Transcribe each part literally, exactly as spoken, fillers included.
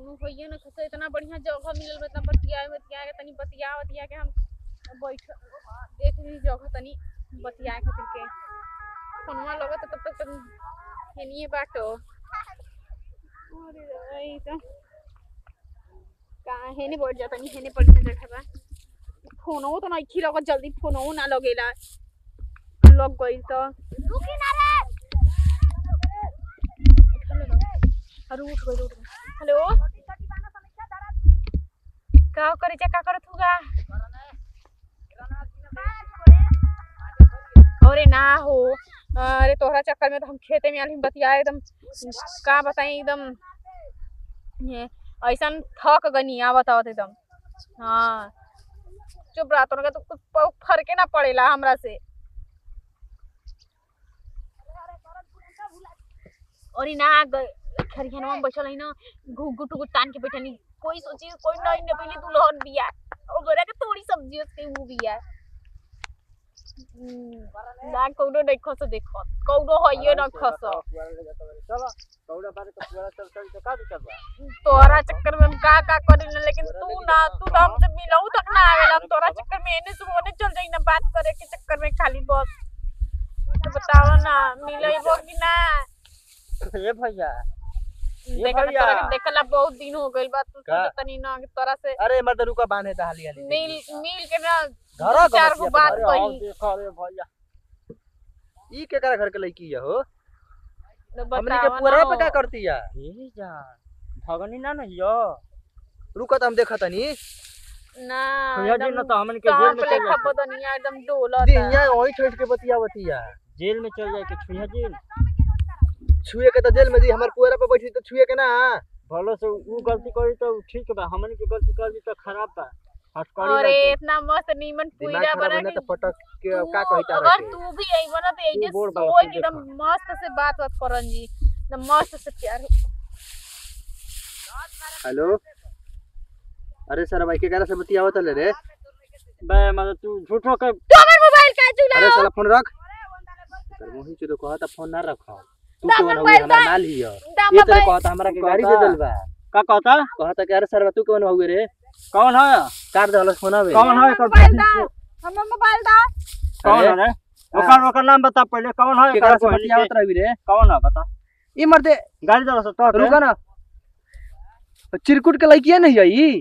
कोनो होइए ना खसे इतना बढ़िया जगह मिलल बा, इतना बतियाए बतिया के तनी बतिया बतिया के हम बैठ देख रही जगह तनी बतिया खातिर के फोनवा लगत तब तक तनी हेनिए बाटो। अरे रे त का हेने बैठ जा तनी हेने बढ़िया जगह बा। फोनो तो नहीं लगत जल्दी फोनो ना लगेला लग गई तो रुकी ना रे अरे उठ गई उठ गई। हेलो का करे जा का करत हुगा? अरे ना हो अरे तोहरा चक्कर में तो हम खेते में आली बतिया एकदम का बताई एकदम ऐसा थक गनी आवत आवत एकदम। हाँ चुप रहा तो कुछ फर्के ना पड़ेला हमरा से। और ना खरियानवा में बैठल है ना घुघु टुगु तान के बैठनी कोई सोची कोई नहीं ने पहले दुल्हन बिया और गोरा के थोड़ी सब्जी उसके वो बिया ना कौनो नहीं खस देखो कौनो होइए ना खस चलो कौनो बारे का पूरा चल चल तो का दिक्कत बा तोरा चक्कर में हम का का करी ना लेकिन तू ना तू तो हमसे मिलऊ तक ना आवेला हम तोरा चक्कर में एने से ओने चल जाई ना बात करे के चक्कर में खाली बस तो बताओ ना मिलइबो कि ना ये भैया देखला देखला बहुत दिन हो गइल बा तू तनी ना तोरा से। अरे मर्द रुका बांधे दा हाली हाली मिल मिल के ना घर चार गो बात कही। देखो रे भैया ई के करे घर के लड़की है हो हमनी के पूरा पे का करती है ए जान भगनी ना नहीं यो रुका त हम देखत तनी ना भैया जी ना तो हमन के जेल में चल जाए बदनिया एकदम डोलता दिया ओई छोड़ के बतिया बतिया जेल में चल जाए के छुया जेल छुए के तो जेल में दी हमर पुअरा पे बैठी तो छुए के ना भलो से ऊ गलती करी तो ठीक बा हमन के गलती कर दी तो खराब बा हटकड़ी। अरे इतना मस्त नीमन पुइरा बना के तो पटक के का कहिता रहे अगर तू भी आई बना तो एजे सोई एकदम मस्त से बात बात करन जी एकदम मस्त से प्यार। हेलो अरे सर भाई के करा से बतियावत ले रे बे मतलब तू झूठो के तू हमर मोबाइल का चुला अरे साला फोन रख कर मोही चलो कहता फोन ना रखो तू कौन हो हमरा माल ही है ये तेरे कहता हमरा के गाड़ी से दलबा का कहता कहता कि अरे सर तू कौन हो रे कौन है कार दहल फोन आवे कौन है कर हमर मोबाइल दा कौन है रे ओकर ओकर नाम बता पहले कौन है कार से बतियावत रही रे कौन है बता ई मर्दे गाड़ी दहल से तो रुका ना चिरकुट के लइकिया नहीं है ई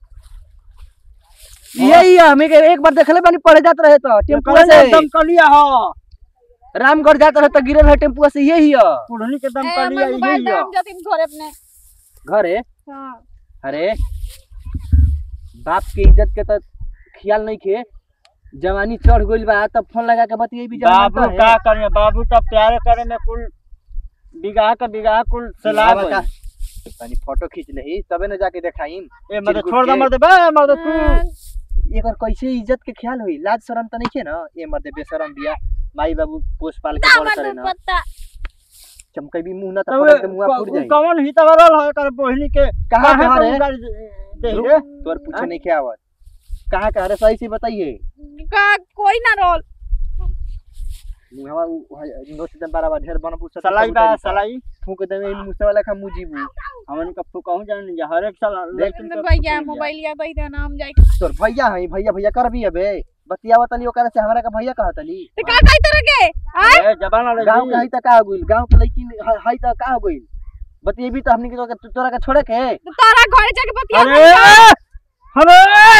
यही हमें एक बार देखले बानी पड़े जात रहे तो टेम्पो से एकदम कलिया हो रामगढ़ जात रहे तो गिरल है टेम्पो से यही है पुरनी के दम कलिया यही है हम जाती घरे अपने घरे। हां अरे बाप के इज्जत के तो ख्याल नहीं खे जवानी चढ़ गइल बा तब फोन लगा के बतिये भी बाबू का करे बाबू तो प्यार करे में कुल बिगाह का बिगाह कुल सलाह का तनी फोटो खींच लेही तबे न जाके देखाईम ए मत छोड़ द मर दे बे मर दे तू एकर कैसे इज्जत के ख्याल होई लाज शरम त नहीं छे न ए मर दे बेशरम बिया माई बाबू पोस पाल के बड़ करे न चमकई भी मुंह न त पड़े त मुंह फूट जाई कौन ही तवरल है कर बहिनी के कहां है दे रे तोर पूछे नहीं के आवत कहां का रे सही से बताइए का कोई ना रोल मुहवा नोट दम बराबर ढेर बन पूछ सलाई बा सलाई फूक देवे मुसे वाला का मुजीबू हमन का फूकहु जान जा हर एक साल लेकिन भैया मोबाइल या दई दे नाम जाई तोर भैया है भैया भैया कर भी अबे बतियावत तनी ओकरा से हमरा का भैया कहतली त का काई तरह के ए जबान ले गांव के हई त का हो गइल गांव के लड़की हई त का हो गइल बतियेबी त हमनी के तोरा के छोड़े के तोरा घरे जाके बतिया अरे अरे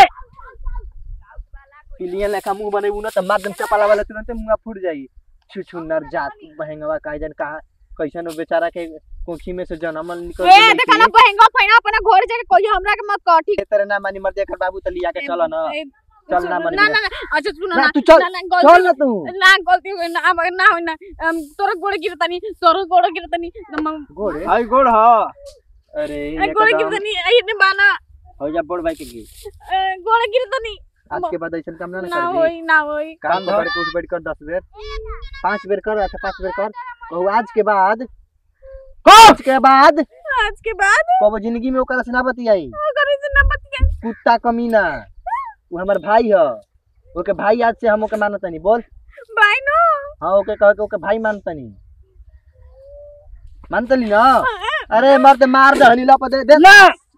पिलियन लेखा मुंह बनेबू न त माध्यम चपाला वाला तुरंत मुंह फूट जाई छु छु नर जात बहंगवा काई जन का कैसन बेचारा के कोखी में से जन्मल निकल ए देखा ना बहंगा फैना अपना घर जाके कोई हमरा के मत कह ठीक तेरे ना मानी मर दे कर बाबू त लिया के चल न चल ना मानी ना ना अच्छा सुन ना तू चल चल ना तू ना गलती हो ना ना हो ना तोरा गोड़ गिरतनी तोरा गोड़ गिरतनी गोड़ आई गोड़ हां अरे ए गोड़ गिरतनी ए ने बाना हो जा बोल भाई के गिर गोड़ गिरतनी आज के बाद ऐसा काम ना ना होई ना होई काम कर के उठ बैठ कर दस बेर पांच बेर कर अच्छा पांच बेर कर कहू आज के बाद आज के बाद आज के बाद कबो जिंदगी में ओकरा से ना बतियाई ओकरा से ना बतियाई कुत्ता कमीना वो हमर भाई है ओके भाई आज से हम ओके मानतनी बोल भाई नो हां ओके कह के ओके भाई मानतनी मानतली ना अरे मर दे मार दे हलीला पे दे दे ना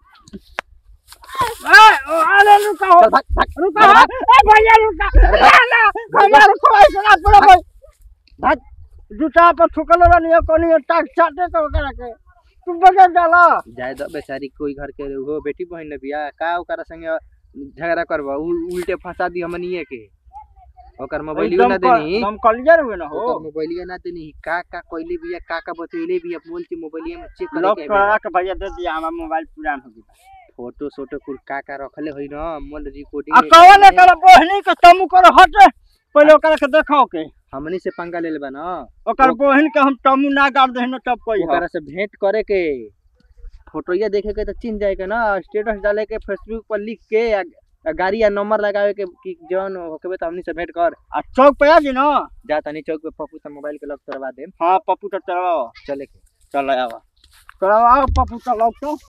अरे रुका हो चल भाग भाग रुका हो ए भैया रुका ना भैया रुको ऐसे ना पड़ो भाई भाग जूता पर ठुकल रहनी कोनी टाक चाटे तो करा के तू बगे जाला जाय द बेचारी कोई घर के हो बेटी बहन ने बिया का ओकरा संगे झगड़ा करबा उल्टे फंसा दी हमनिए के ओकर मोबाइलियो ना देनी हम कलियर हुए ना हो ओकर मोबाइलियो ना देनी का का कोइले बिया का का बतइले बिया बोल के मोबाइलिया में चेक लॉक करे करा के भैया दे दिया हमारा मोबाइल पुरान हो गया फोटो सोटो कुल का का रखले होई ना मोल रिकॉर्डिंग आ कौन कर बहनी के तमु कर हट पहले ओकरा के देखो के हमनी से पंगा ले लेबा ना ओकर बहन के हम तमु ना गाड़ दे न तब कोई ओकरा से भेंट करे के फोटोया देखे के तो चिन जाए के ना स्टेटस डाले के फेसबुक पर लिख के या गाड़ी या नंबर लगावे के कि जौन होके त हमनी से भेंट कर आ चौक पे आ जी ना जा तनी चौक पे पप्पू से मोबाइल के लॉक करवा दे हां पप्पू तो चलवाओ चले के चल आवा चलवाओ पप्पू तो लॉक तो